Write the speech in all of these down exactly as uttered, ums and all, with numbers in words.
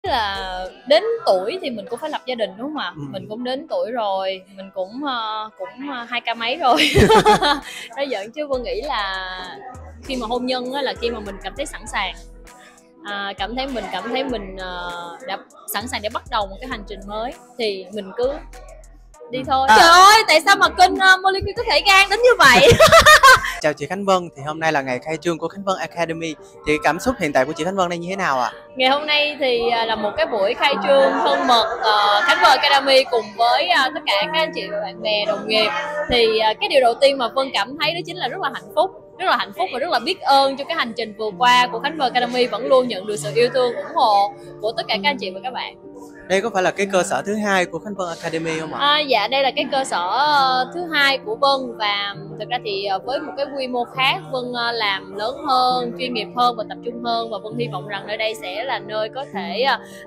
Là đến tuổi thì mình cũng phải lập gia đình, đúng không ạ? Ừ. Mình cũng đến tuổi rồi, mình cũng uh, cũng uh, hai k mấy rồi. Nói giỡn chứ Vân nghĩ là khi mà hôn nhân á, là khi mà mình cảm thấy sẵn sàng, à, cảm thấy mình cảm thấy mình uh, đã sẵn sàng để bắt đầu một cái hành trình mới thì mình cứ đi thôi. À. Trời ơi, tại sao mà kênh uh, Molecule có thể gan đến như vậy? Chào chị Khánh Vân, thì hôm nay là ngày khai trương của Khánh Vân Academy. Thì cảm xúc hiện tại của chị Khánh Vân đây như thế nào ạ? À? Ngày hôm nay thì là một cái buổi khai trương thân mật uh, Khánh Vân Academy cùng với uh, tất cả các anh chị và bạn bè đồng nghiệp. Thì uh, cái điều đầu tiên mà Vân cảm thấy đó chính là rất là hạnh phúc, rất là hạnh phúc và rất là biết ơn cho cái hành trình vừa qua của Khánh Vân Academy vẫn luôn nhận được sự yêu thương, ủng hộ của tất cả các anh chị và các bạn. Đây có phải là cái cơ sở thứ hai của Khánh Vân Academy không ạ? À, dạ đây là cái cơ sở thứ hai của Vân, và thực ra thì với một cái quy mô khác, Vân làm lớn hơn, chuyên nghiệp hơn và tập trung hơn, và Vân hy vọng rằng nơi đây sẽ là nơi có thể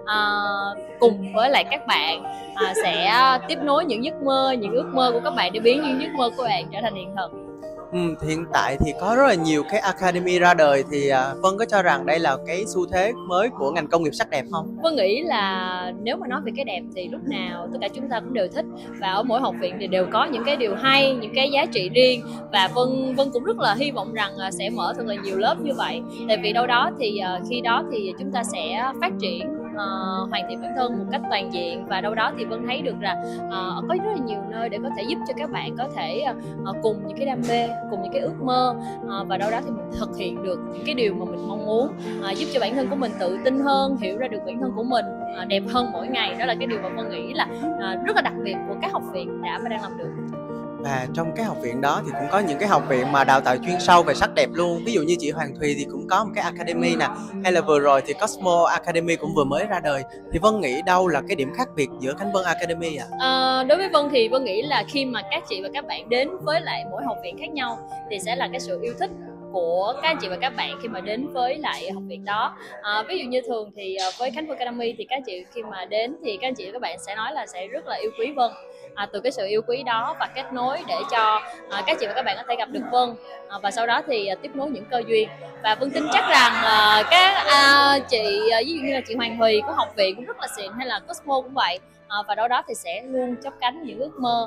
uh, cùng với lại các bạn uh, sẽ tiếp nối những giấc mơ, những ước mơ của các bạn để biến những giấc mơ của bạn trở thành hiện thực. Ừ, hiện tại thì có rất là nhiều cái academy ra đời, thì uh, Vân có cho rằng đây là cái xu thế mới của ngành công nghiệp sắc đẹp không? Vân nghĩ là nếu mà nói về cái đẹp thì lúc nào tất cả chúng ta cũng đều thích, và ở mỗi học viện thì đều có những cái điều hay, những cái giá trị riêng, và Vân Vân cũng rất là hy vọng rằng sẽ mở thật là nhiều lớp như vậy, tại vì đâu đó thì uh, khi đó thì chúng ta sẽ phát triển, Uh, hoàn thiện bản thân một cách toàn diện, và đâu đó thì Vân thấy được là uh, có rất là nhiều nơi để có thể giúp cho các bạn có thể uh, cùng những cái đam mê, cùng những cái ước mơ, uh, và đâu đó thì mình thực hiện được những cái điều mà mình mong muốn, uh, giúp cho bản thân của mình tự tin hơn, hiểu ra được bản thân của mình uh, đẹp hơn mỗi ngày. Đó là cái điều mà Vân nghĩ là uh, rất là đặc biệt của các học viện đã và đang làm được. Và trong cái học viện đó thì cũng có những cái học viện mà đào tạo chuyên sâu về sắc đẹp luôn. Ví dụ như chị Hoàng Thùy thì cũng có một cái academy nè, hay là vừa rồi thì Cosmo Academy cũng vừa mới ra đời. Thì Vân nghĩ đâu là cái điểm khác biệt giữa Khánh Vân Academy ạ? À? À, đối với Vân thì Vân nghĩ là khi mà các chị và các bạn đến với lại mỗi học viện khác nhau thì sẽ là cái sự yêu thích của các anh chị và các bạn khi mà đến với lại học viện đó. À, ví dụ như thường thì với Khánh Vân Academy thì các chị khi mà đến thì các anh chị và các bạn sẽ nói là sẽ rất là yêu quý Vân. À, từ cái sự yêu quý đó và kết nối để cho à, các chị và các bạn có thể gặp được Vân, à, và sau đó thì à, tiếp nối những cơ duyên. Và Vân tin chắc rằng à, các à, chị à, ví dụ như là chị Hoàng Thùy của học viện cũng rất là xịn, hay là Cosmo cũng vậy. À, và đâu đó thì sẽ luôn chắp cánh những ước mơ,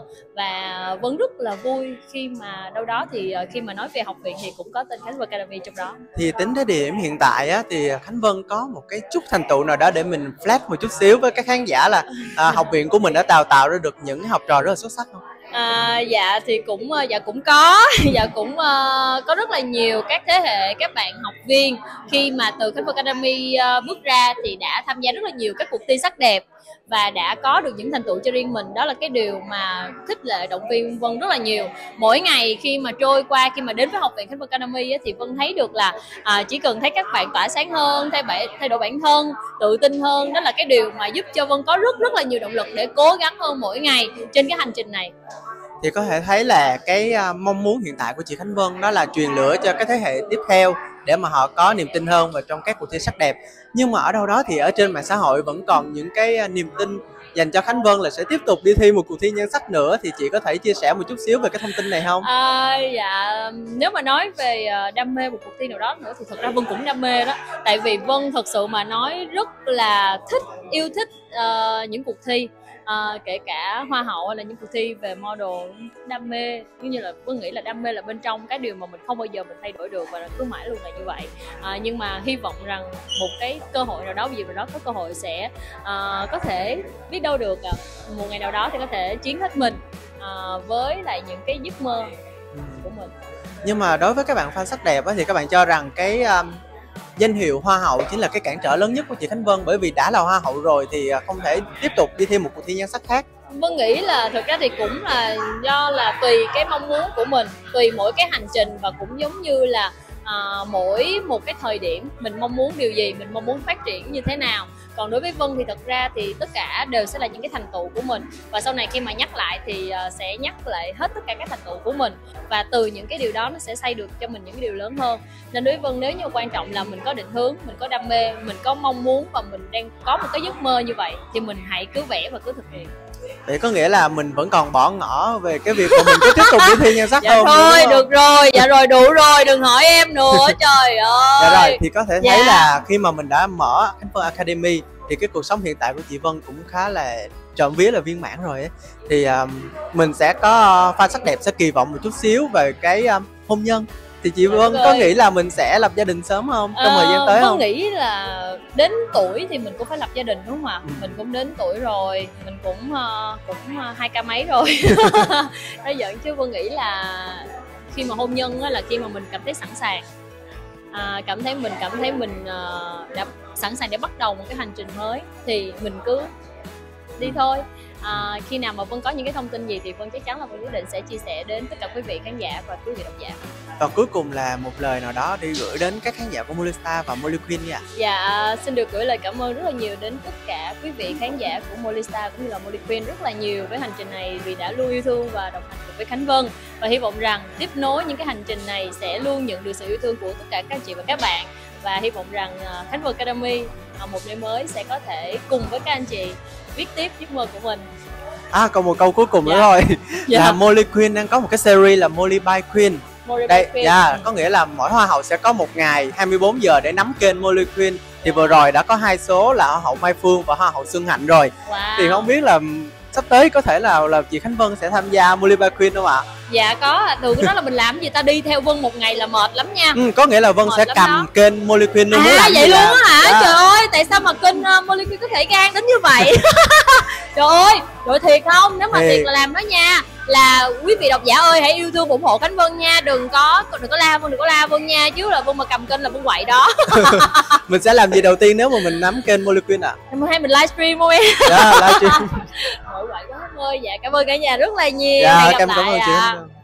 và Vân rất là vui khi mà đâu đó thì khi mà nói về học viện thì cũng có tên Khánh Vân Academy trong đó. Thì tính tới địa điểm hiện tại á, thì Khánh Vân có một cái chút thành tựu nào đó để mình flash một chút xíu với các khán giả là à, học viện của mình đã đào tạo ra được những học trò rất là xuất sắc không? À, dạ thì cũng dạ cũng có dạ cũng uh, có rất là nhiều các thế hệ các bạn học viên khi mà từ Khánh Vân Academy uh, bước ra thì đã tham gia rất là nhiều các cuộc thi sắc đẹp và đã có được những thành tựu cho riêng mình. Đó là cái điều mà khích lệ động viên Vân rất là nhiều. Mỗi ngày khi mà trôi qua, khi mà đến với học viện Khánh Vân Academy á, thì Vân thấy được là à, chỉ cần thấy các bạn tỏa sáng hơn, thay, bại, thay đổi bản thân, tự tin hơn, đó là cái điều mà giúp cho Vân có rất rất là nhiều động lực để cố gắng hơn mỗi ngày trên cái hành trình này. Thì có thể thấy là cái mong muốn hiện tại của chị Khánh Vân đó là truyền lửa cho cái thế hệ tiếp theo để mà họ có niềm tin hơn vào trong các cuộc thi sắc đẹp. Nhưng mà ở đâu đó thì ở trên mạng xã hội vẫn còn những cái niềm tin dành cho Khánh Vân là sẽ tiếp tục đi thi một cuộc thi nhan sắc nữa, thì chị có thể chia sẻ một chút xíu về cái thông tin này không? À, dạ nếu mà nói về đam mê một cuộc thi nào đó nữa thì thật ra Vân cũng đam mê đó, tại vì Vân thật sự mà nói rất là thích, yêu thích uh, những cuộc thi. À, kể cả hoa hậu hay là những cuộc thi về model, đam mê, như như là Vân nghĩ là đam mê là bên trong cái điều mà mình không bao giờ mình thay đổi được, và cứ mãi luôn là như vậy. À, nhưng mà hy vọng rằng một cái cơ hội nào đó, vì nào đó có cơ hội sẽ à, có thể biết đâu được à, một ngày nào đó thì có thể chiến hết mình à, với lại những cái giấc mơ của mình. Nhưng mà đối với các bạn fan sắc đẹp á, thì các bạn cho rằng cái um... danh hiệu hoa hậu chính là cái cản trở lớn nhất của chị Khánh Vân, bởi vì đã là hoa hậu rồi thì không thể tiếp tục đi thêm một cuộc thi nhan sắc khác. Vân nghĩ là thực ra thì cũng là do là tùy cái mong muốn của mình, tùy mỗi cái hành trình, và cũng giống như là à, mỗi một cái thời điểm mình mong muốn điều gì, mình mong muốn phát triển như thế nào. Còn đối với Vân thì thật ra thì tất cả đều sẽ là những cái thành tựu của mình, và sau này khi mà nhắc lại thì sẽ nhắc lại hết tất cả các thành tựu của mình, và từ những cái điều đó nó sẽ xây được cho mình những cái điều lớn hơn. Nên đối với Vân, nếu như quan trọng là mình có định hướng, mình có đam mê, mình có mong muốn và mình đang có một cái giấc mơ như vậy thì mình hãy cứ vẽ và cứ thực hiện. Vậy có nghĩa là mình vẫn còn bỏ ngỏ về cái việc mà mình cứ tiếp tục đi thi nhan sắc dạ không? Thôi được rồi, dạ rồi đủ rồi, đừng hỏi em nữa. Trời ơi. Dạ rồi, thì có thể thấy dạ. là khi mà mình đã mở Khánh Vân Academy thì cái cuộc sống hiện tại của chị Vân cũng khá là trộm vía là viên mãn rồi ấy. Thì um, mình sẽ có uh, fan sắc đẹp sẽ kỳ vọng một chút xíu về cái um, hôn nhân. Thì chị Vân có nghĩ là mình sẽ lập gia đình sớm không trong ờ, thời gian tới Vân không? nghĩ là đến tuổi thì mình cũng phải lập gia đình đúng không ạ? Ừ. Mình cũng đến tuổi rồi, mình cũng uh, cũng uh, hai ca mấy rồi. Nói giỡn chứ Vân nghĩ là khi mà hôn nhân á, là khi mà mình cảm thấy sẵn sàng, à, cảm thấy mình cảm thấy mình uh, đã sẵn sàng để bắt đầu một cái hành trình mới thì mình cứ đi thôi. À, khi nào mà Vân có những cái thông tin gì thì Vân chắc chắn là Vân quyết định sẽ chia sẻ đến tất cả quý vị khán giả và quý vị độc giả. Và cuối cùng là một lời nào đó đi gửi đến các khán giả của Molystar và Molly Queen nha. Dạ, xin được gửi lời cảm ơn rất là nhiều đến tất cả quý vị khán giả của Molystar cũng như là Molly Queen rất là nhiều với hành trình này, vì đã luôn yêu thương và đồng hành cùng với Khánh Vân, và hy vọng rằng tiếp nối những cái hành trình này sẽ luôn nhận được sự yêu thương của tất cả các anh chị và các bạn, và hy vọng rằng Khánh Vân Academy một nơi mới sẽ có thể cùng với các anh chị viết tiếp giấc mơ của mình. À, còn một câu cuối cùng dạ. nữa thôi. Dạ. Là Molly Queen đang có một cái series là Molly by Queen. Molly Đây, by dạ, Queen. có nghĩa là mỗi hoa hậu sẽ có một ngày hai mươi bốn giờ để nắm kênh Molly Queen. Thì vừa rồi đã có hai số là hoa hậu Mai Phương và hoa hậu Xuân Hạnh rồi. Wow. Thì không biết là sắp tới có thể là là chị Khánh Vân sẽ tham gia Molly by Queen không ạ? Dạ có, thường cái đó là mình làm gì ta, đi theo Vân một ngày là mệt lắm nha. Ừ, có nghĩa là Vân mệt sẽ cầm đó. kênh Molly Queen luôn. À muốn làm vậy luôn á hả? Dạ. Trời ơi, tại sao mà kênh uh, Molly Queen có thể gan đến như vậy? Trời ơi, trời thiệt không? Nếu mà thiệt. thiệt là làm đó nha, là quý vị độc giả ơi hãy yêu thương ủng hộ Khánh Vân nha, đừng có đừng có la Vân, đừng có la Vân nha, chứ là Vân mà cầm kênh là Vân quậy đó. Mình sẽ làm gì đầu tiên nếu mà mình nắm kênh Molly Queen ạ? À? Hay mình livestream không em? Dạ, livestream. Quậy quá em ơi. Dạ cảm ơn cả nhà rất là nhiều. Dạ, Hẹn gặp cảm lại ơn chị. ạ.